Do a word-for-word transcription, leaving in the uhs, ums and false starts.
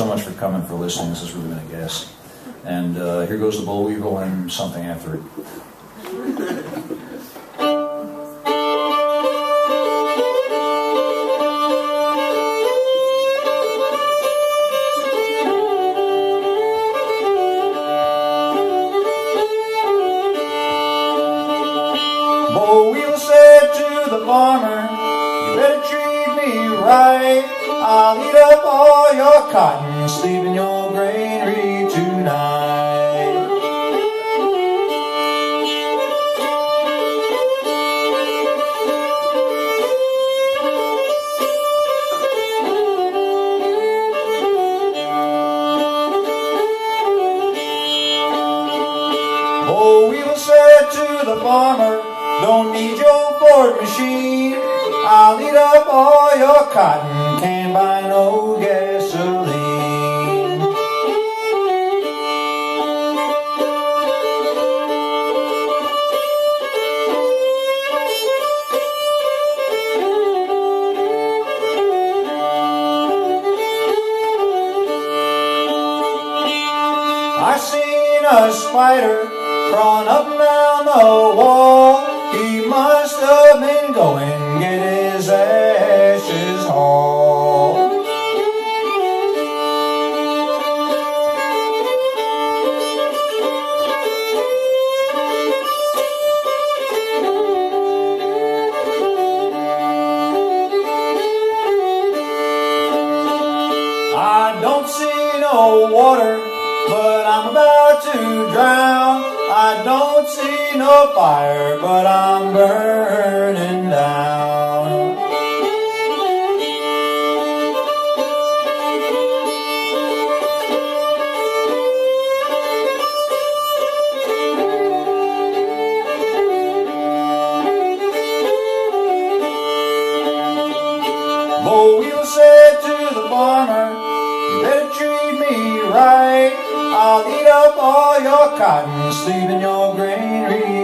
So much for coming, for listening. This has really been a guess. And uh, here goes the Boll Weevil and something after it. Boll Weevil said to the farmer, "You better treat me right. I'll eat up all your cotton, sleep in your granary tonight." Boll Weevil said to the farmer, "Don't need your Ford machine. I'll eat up all your cotton, can't buy no gasoline." I seen a spider crawling up and down the wall. He must have been going get his ashes hauled. I don't see no water, but I'm about to drown. I don't see no fire, but I'm burning down. Boll Weevil said to the farmer, "You better treat me right. I'll eat up all your cotton, sleep in your granary